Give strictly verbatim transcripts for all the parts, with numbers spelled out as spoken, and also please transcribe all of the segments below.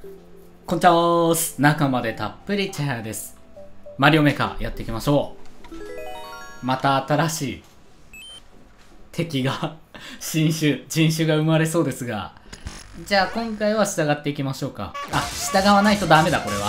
こんちゃーす。中までたっぷりチャーです。マリオメーカーやっていきましょう。また新しい敵が新種、人種が生まれそうですが、じゃあ今回は従っていきましょうか。あ、従わないとダメだこれは。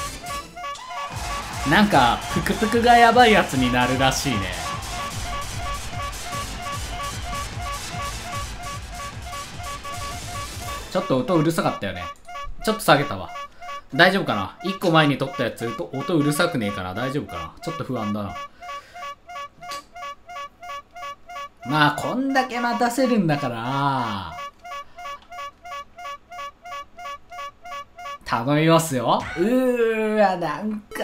なんかプクプクがやばいやつになるらしいね。ちょっと音うるさかったよね。ちょっと下げたわ。大丈夫かな。いっこまえに撮ったやつ音うるさくねえから大丈夫かな。ちょっと不安だな。まあこんだけ待たせるんだから頼みますよ。うーわ、なんか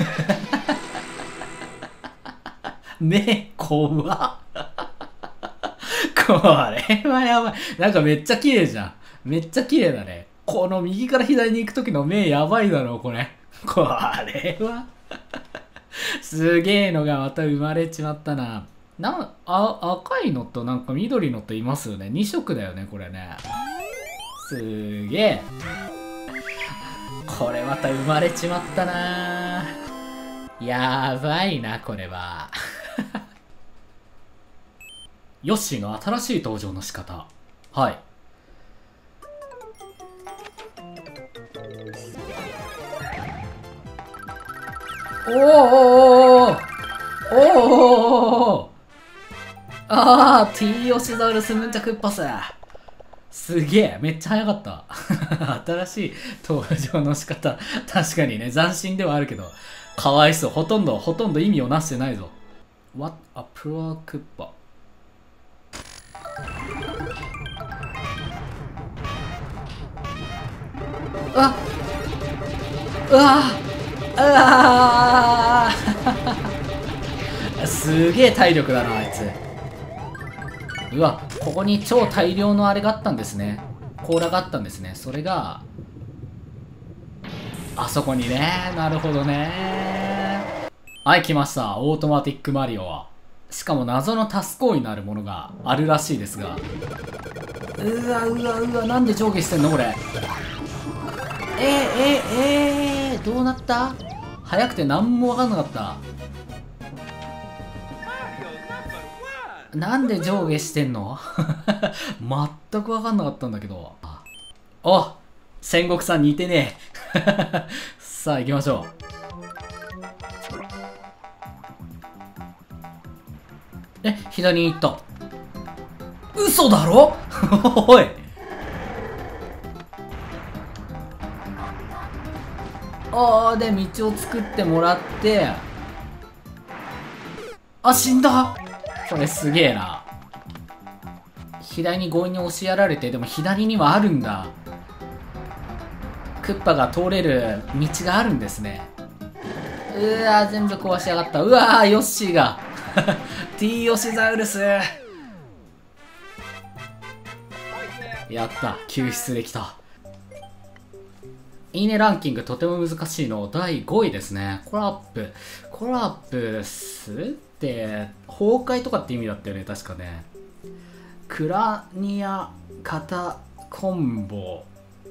目怖っこれはやばい。なんかめっちゃ綺麗じゃん。めっちゃ綺麗だね。この右から左に行く時の目やばいだろこれ。これはすげえのがまた生まれちまったな。なあ、赤いのとなんか緑のといますよね。に色だよねこれね。すげえ。これまた生まれちまったな。やばいなこれはヨッシーの新しい登場の仕方。はい。おーおーおーおーおーあー T ヨシザウルスヌンチャクッパス。すげえ、めっちゃ早かった新しい登場の仕方。確かにね、斬新ではあるけどかわいそう。ほとんどほとんど意味をなしてないぞ。 What a pro クッパ。うわっうわうわすげえ体力だなあいつ。うわ、ここに超大量のあれがあったんですね。甲羅があったんですね。それがあそこにね。なるほどね。はい、来ました。オートマティックマリオは。しかも謎のタスコーになるものがあるらしいですが、うわうわうわ、なんで上下してんのこれ。えー、えー、えー、どうなった。早くて何も分かんなかった。なんで上下してんの全く分かんなかったんだけど。お、戦国さん似てねえさあ行きましょう。え、左に行った。嘘だろおい。あーで道を作ってもらって、あ、死んだ。これすげえな。左に強引に押しやられて、でも左にはあるんだ。クッパが通れる道があるんですね。うわー全部壊しやがった。うわーヨッシーがT ヨシザウルスやった。救出できた。いいねランキングとても難しいのだいごいですね。コラップコラップするって崩壊とかって意味だったよね確かね。クラニアカタコンボ。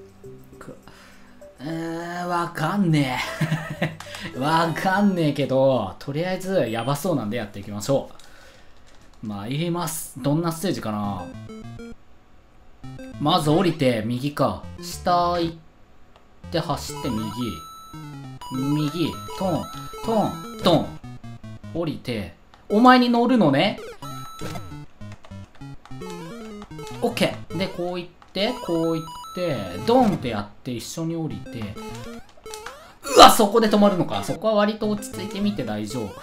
えー、わかんねえわかんねえけど、とりあえずやばそうなんでやっていきましょう。まあ入れます。どんなステージかな。まず降りて右か。下行って走って右右トントントン降りて、お前に乗るのね。オッケーでこう行ってこう行ってドンってやって一緒に降りて、うわそこで止まるのか。そこは割と落ち着いてみて大丈夫。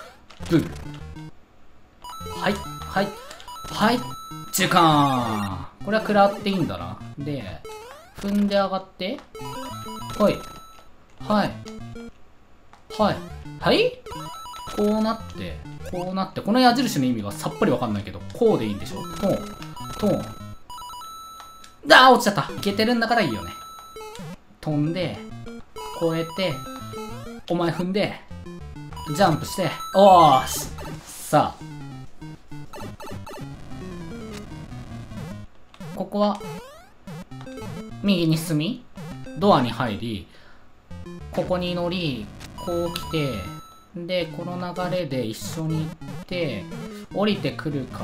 はいはいはい中間。これは食らっていいんだな。で踏んで上がって、はいはいはいはいこうなってこうなって、この矢印の意味がさっぱりわかんないけど、こうでいいんでしょ。トントン。あー落ちちゃった。いけてるんだからいいよね。飛んで越えて、お前踏んでジャンプして、おーし。さあここは右に進みドアに入り、ここに乗り、こう来て、で、この流れで一緒に行って、降りてくるから、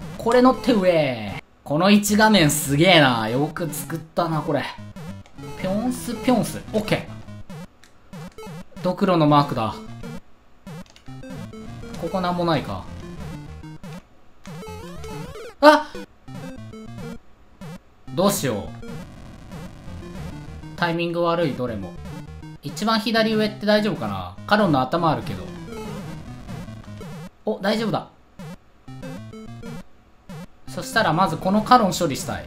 これ乗って上。このいち画面すげえな。よく作ったな、これ。ぴょんすぴょんす。オッケー。ドクロのマークだ。ここなんもないか。あっどうしよう。タイミング悪い、どれも。一番左上って大丈夫かな。カロンの頭あるけど。お、大丈夫だ。そしたらまずこのカロン処理したい。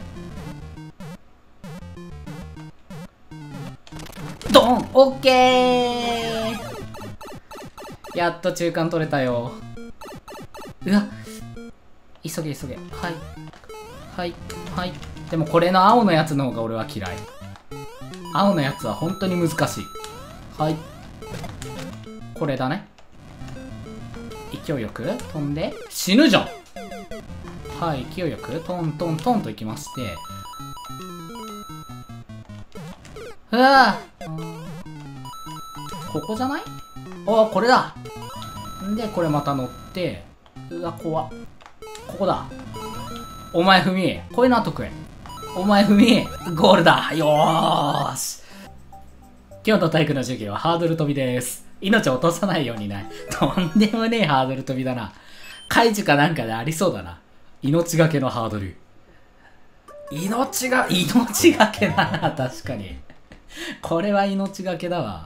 ドンオッケー。やっと中間取れたよ。うわ急げ急げ。はいはいはい。でもこれの青のやつの方が俺は嫌い。青のやつは本当に難しい。はいこれだね。勢いよく飛んで死ぬじゃん。はい、勢いよくトントントンといきまして、うわここじゃない？おーこれだ。んでこれまた乗って、うわ怖っ。ここだ。お前踏みこういうのは得意。お前踏みゴールだ。よーし。今日の体育の授業はハードル跳びです。命を落とさないようにね。とんでもねえハードル跳びだな。怪獣かなんかでありそうだな。命がけのハードル。命が、命がけだな、確かに。これは命がけだわ。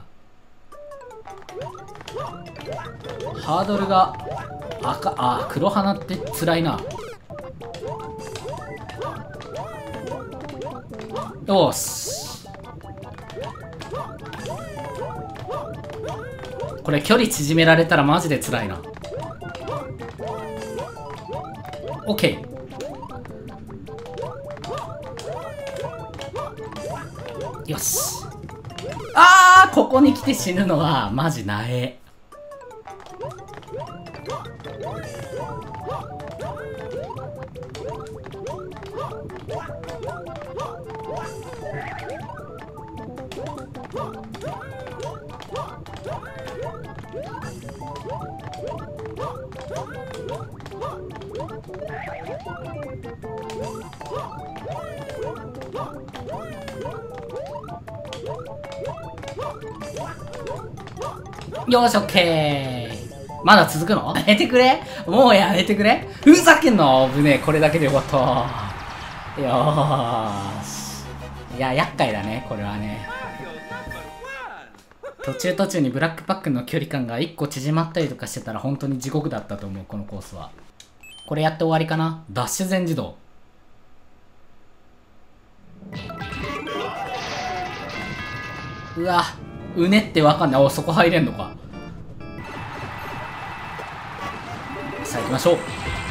ハードルが赤、あ、黒花って辛いな。よし。これ距離縮められたらマジで辛いな。オッケー。よし。あーここに来て死ぬのはマジなえ。よーし、オッケー。まだ続くの？やめてくれ。もうやめてくれ。ふざけんな。危ねえ。これだけでよかった。よーし。いや、厄介だね、これはね。途中途中にブラックパックの距離感がいっこ縮まったりとかしてたら本当に地獄だったと思う、このコースは。これやって終わりかな。ダッシュ全自動。うわ、うねってわかんない。お、そこ入れんのか。さあ行きましょう。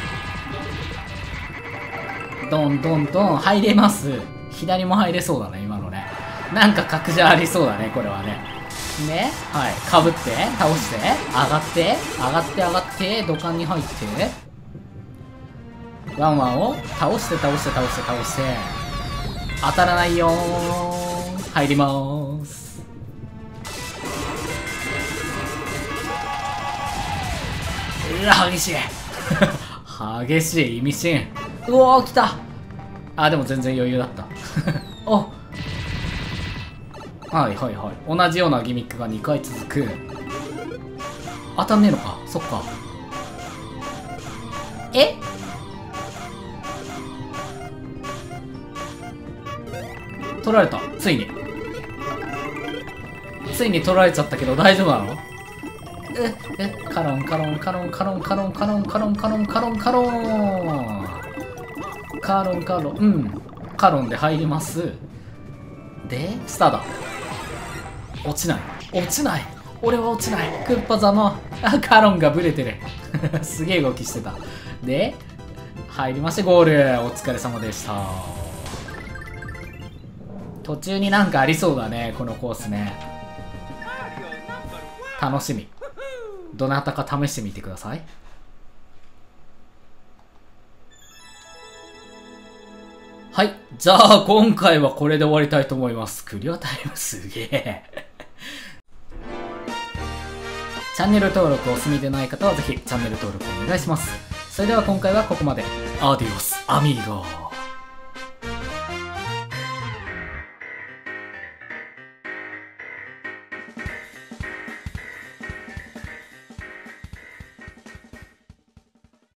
ドンドンドン。入れます。左も入れそうだね、今のね。なんか格じゃありそうだね、これはね。ね、はい。かぶって、倒して、上がって、上がって上がって、土管に入って、ワンワンを倒して倒して倒して倒して、当たらないよー。入りまーす。うわ、激しい。激しい、意味深。うおー、来た。あ、でも全然余裕だった。おはいはいはい。同じようなギミックがにかい続く。当たんねえのか。そっか。え取られた。ついに。ついに取られちゃったけど大丈夫なの？え、え、カロンカロンカロンカロンカロンカロンカロンカロンカロンカロンカロンカロン、うん。カロンで入ります。で、スターだ。落ちない。落ちない。俺は落ちない。クッパざま。あ、カロンがブレてる。すげえ動きしてた。で、入りましてゴール。お疲れ様でした。途中になんかありそうだね、このコースね。楽しみ。どなたか試してみてください。 はい。じゃあ、今回はこれで終わりたいと思います。クリアタイムすげえ。チャンネル登録お済みでない方はぜひチャンネル登録お願いします。それでは今回はここまで。アディオス、アミーゴ。